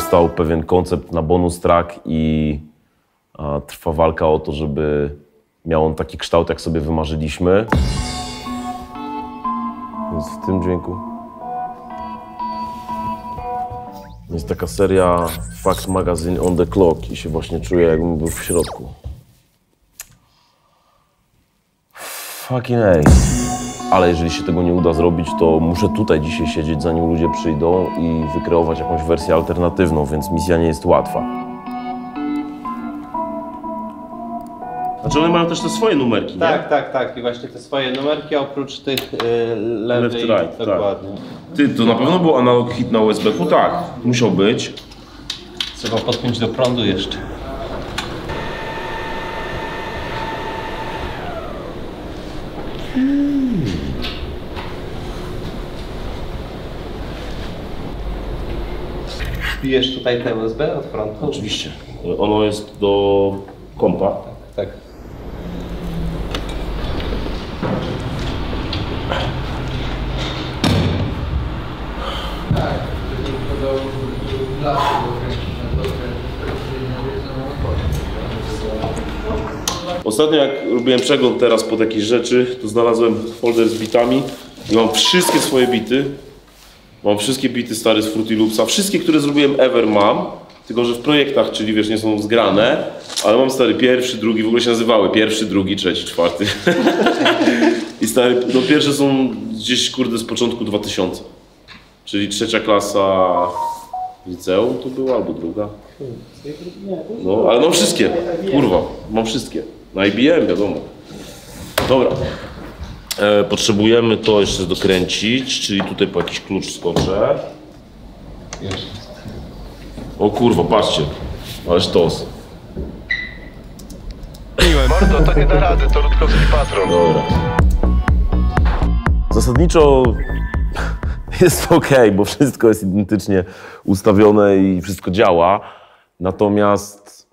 powstał pewien koncept na bonus track i trwa walka o to, żeby miał on taki kształt, jak sobie wymarzyliśmy. Więc w tym dźwięku jest taka seria Fact Magazine on the Clock i się właśnie czuję, jakbym był w środku. Fucking ej. Ale jeżeli się tego nie uda zrobić, to muszę tutaj dzisiaj siedzieć, zanim ludzie przyjdą i wykreować jakąś wersję alternatywną, więc misja nie jest łatwa. Znaczy one mają też te swoje numerki, nie? Tak. I właśnie te swoje numerki oprócz tych lewej, left, right, dokładnie. Tak. Ty, to na pewno był analog hit na USB-ku? Tak, musiał być. Trzeba podpiąć do prądu jeszcze. Wbijesz tutaj te USB od frontu? Oczywiście. Ono jest do kompa. Tak. Ostatnio jak robiłem przegląd teraz pod jakieś rzeczy, to znalazłem folder z bitami i mam wszystkie swoje bity. Mam wszystkie bity stare z Fruity Loopsa. Wszystkie, które zrobiłem ever mam, tylko że w projektach, czyli wiesz, nie są zgrane, ale mam stary pierwszy, drugi, w ogóle się nazywały pierwszy, drugi, trzeci, czwarty. I stary, no pierwsze są gdzieś kurde z początku 2000. Czyli trzecia klasa liceum to była, albo druga. No, ale mam wszystkie, kurwa, mam wszystkie. Na IBM, wiadomo. Dobra. Potrzebujemy to jeszcze dokręcić, czyli tutaj po jakiś klucz skoczę. O kurwa, patrzcie, ale sztos. Mordo, to nie da rady, to Rutkowski patron. Dobra. Zasadniczo jest ok, bo wszystko jest identycznie ustawione i wszystko działa. Natomiast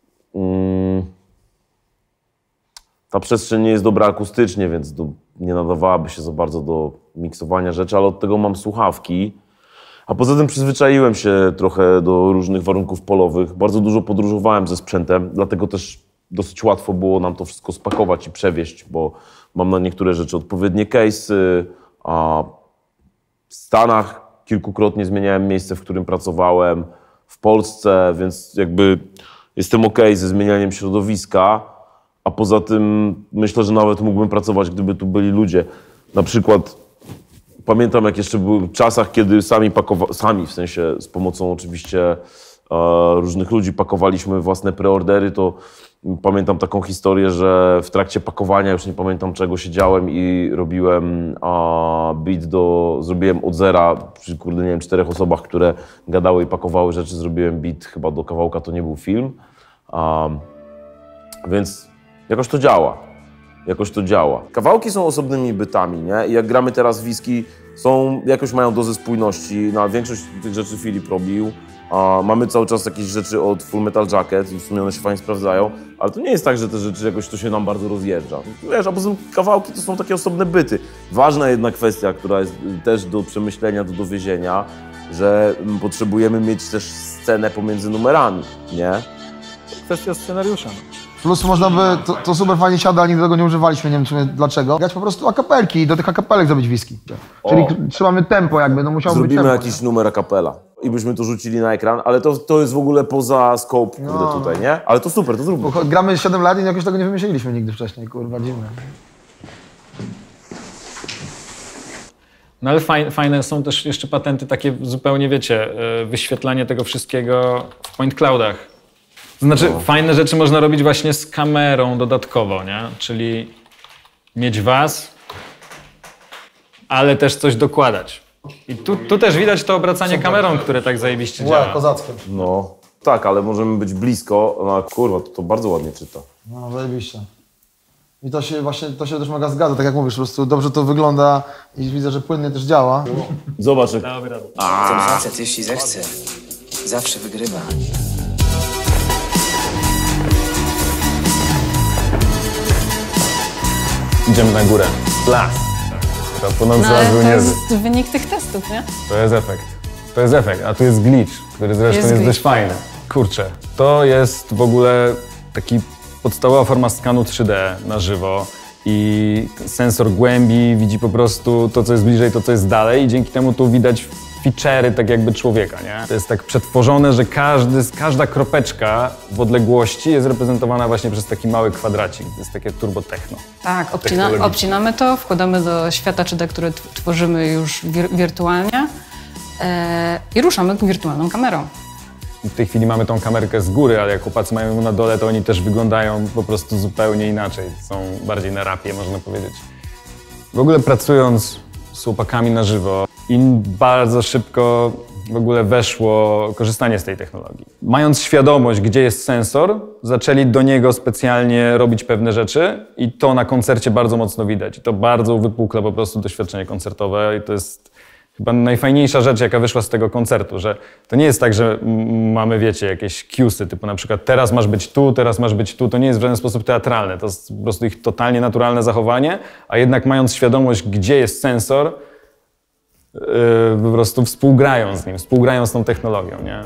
ta przestrzeń nie jest dobra akustycznie, więc nie nadawałaby się za bardzo do miksowania rzeczy, ale od tego mam słuchawki. A poza tym przyzwyczaiłem się trochę do różnych warunków polowych. Bardzo dużo podróżowałem ze sprzętem, dlatego też dosyć łatwo było nam to wszystko spakować i przewieźć, bo mam na niektóre rzeczy odpowiednie case'y, a w Stanach kilkukrotnie zmieniałem miejsce, w którym pracowałem, w Polsce, więc jakby jestem ok ze zmienianiem środowiska, a poza tym myślę, że nawet mógłbym pracować, gdyby tu byli ludzie. Na przykład pamiętam, jak jeszcze były w czasach, kiedy sami w sensie z pomocą oczywiście różnych ludzi pakowaliśmy własne preordery, to pamiętam taką historię, że w trakcie pakowania, już nie pamiętam czego, siedziałem i robiłem beat zrobiłem od zera, przy kurde nie wiem, 4 osobach, które gadały i pakowały rzeczy, zrobiłem beat chyba do kawałka, to nie był film. Więc jakoś to działa. Kawałki są osobnymi bytami, nie? I jak gramy teraz whisky, jakoś mają dozę spójności. Na większość tych rzeczy Filip robił. Mamy cały czas jakieś rzeczy od Full Metal Jacket i w sumie one się fajnie sprawdzają, ale to nie jest tak, że te rzeczy jakoś to się nam bardzo rozjeżdża. Wiesz, a poza tym kawałki to są takie osobne byty. Ważna jedna kwestia, która jest też do przemyślenia, do dowiezienia, że potrzebujemy mieć też scenę pomiędzy numerami, nie? Kwestia scenariusza. Plus można by, to super fajnie siada, ale nigdy tego nie używaliśmy, nie wiem w sumie dlaczego. Grać po prostu akapelki i do tych akapelek zrobić whisky. Czyli trzymamy tempo jakby, no musiało być tempo. Zrobimy jakiś numer akapela i byśmy to rzucili na ekran, ale to jest w ogóle poza scope, kurde, tutaj, nie? Ale to super, to zróbmy. Bo gramy 7 lat i jakoś tego nie wymyśliliśmy nigdy wcześniej, kurwa, dziwne. No ale fajne są też jeszcze patenty takie zupełnie, wiecie, wyświetlanie tego wszystkiego w point cloudach. To znaczy, fajne rzeczy można robić właśnie z kamerą dodatkowo, nie? Czyli mieć was, ale też coś dokładać. I tu też widać to obracanie kamerą, które tak zajebiście działa. Kozackie. No, tak, ale możemy być blisko. No kurwa, to bardzo ładnie czyta. No, zajebiście. I to się też mega zgadza, tak jak mówisz, po prostu dobrze to wygląda i widzę, że płynnie też działa. Zobacz, jak... Ten facet, jeśli zechce, zawsze wygrywa. Idziemy na górę. Las. To ponoć ale to jest wynik tych testów, nie? To jest efekt. To jest efekt, a tu jest glitch, który zresztą jest dość fajny. Kurczę, to jest w ogóle taki podstawowa forma skanu 3D na żywo i sensor głębi widzi po prostu to, co jest bliżej, to, co jest dalej i dzięki temu tu widać feature'y tak jakby człowieka, nie? To jest tak przetworzone, że każda kropeczka w odległości jest reprezentowana właśnie przez taki mały kwadracik. To jest takie turbo techno. Tak, obcinamy to, wkładamy do świata 3D, które tworzymy już wirtualnie i ruszamy wirtualną kamerą. W tej chwili mamy tą kamerkę z góry, ale jak chłopacy mają ją na dole, to oni też wyglądają po prostu zupełnie inaczej. Są bardziej na rapie, można powiedzieć. W ogóle pracując z chłopakami na żywo, im bardzo szybko w ogóle weszło korzystanie z tej technologii. Mając świadomość, gdzie jest sensor, zaczęli do niego specjalnie robić pewne rzeczy i to na koncercie bardzo mocno widać. I to bardzo uwypukla po prostu doświadczenie koncertowe i to jest chyba najfajniejsza rzecz, jaka wyszła z tego koncertu, że to nie jest tak, że mamy, wiecie, jakieś cuesy, typu na przykład teraz masz być tu, teraz masz być tu, to nie jest w żaden sposób teatralne, to jest po prostu ich totalnie naturalne zachowanie, a jednak mając świadomość, gdzie jest sensor, po prostu współgrają z nim, współgrają z tą technologią, nie?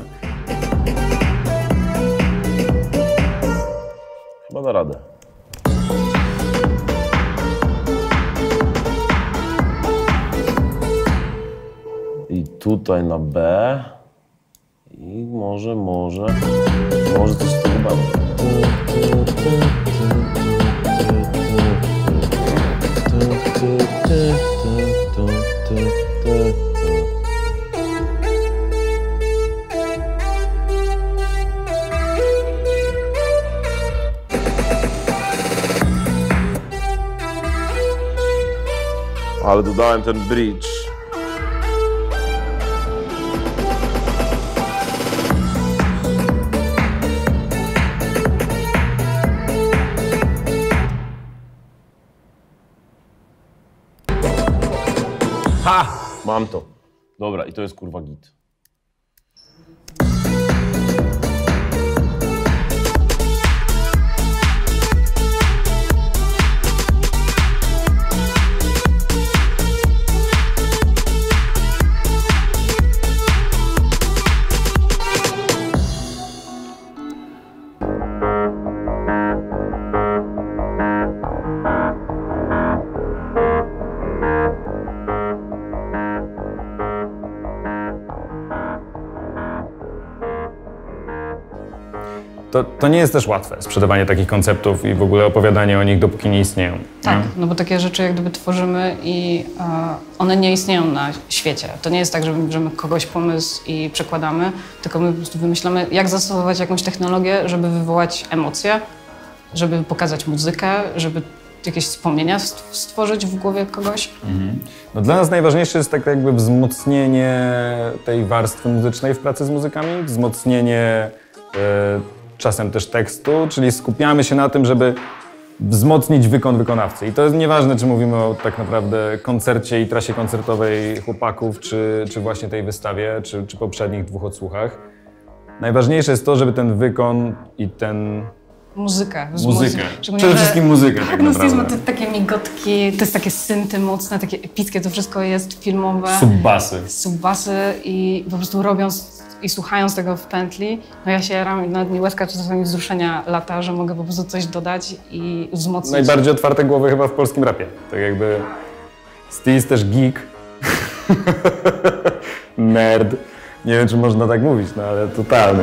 Chyba da radę. I tutaj na B. I może coś z tego będzie. Ale dodałem ten bridge. Ha! Mam to. Dobra, i to jest kurwa git. To nie jest też łatwe, sprzedawanie takich konceptów i w ogóle opowiadanie o nich, dopóki nie istnieją. Tak, no bo takie rzeczy jak gdyby tworzymy i one nie istnieją na świecie. To nie jest tak, że bierzemy kogoś pomysł i przekładamy, tylko my po prostu wymyślamy, jak zastosować jakąś technologię, żeby wywołać emocje, żeby pokazać muzykę, żeby jakieś wspomnienia stworzyć w głowie kogoś. No dla nas najważniejsze jest tak jakby wzmocnienie tej warstwy muzycznej w pracy z muzykami, wzmocnienie czasem też tekstu, czyli skupiamy się na tym, żeby wzmocnić wykonawcy. I to jest nieważne, czy mówimy o tak naprawdę koncercie i trasie koncertowej chłopaków, czy właśnie tej wystawie, czy poprzednich 2 odsłuchach. Najważniejsze jest to, żeby ten wykon i ten... Muzykę. Przede wszystkim muzykę, tak naprawdę. No, to takie migotki, to jest takie synty mocne, takie epickie, to wszystko jest filmowe. Subbasy i po prostu robiąc i słuchając tego w pętli, no ja się jaram, nawet mi łezka czasami wzruszenia lata, że mogę po prostu coś dodać i wzmocnić. Najbardziej otwarte głowy chyba w polskim rapie. Tak jakby Steve jest też geek. Nerd. Nie wiem, czy można tak mówić, no ale totalny.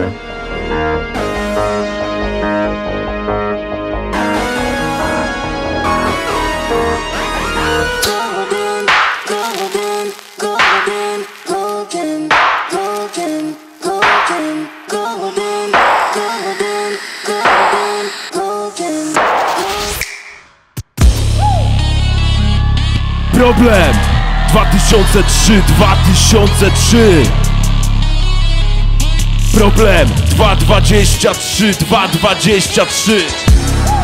Problem 2003 Problem 2.23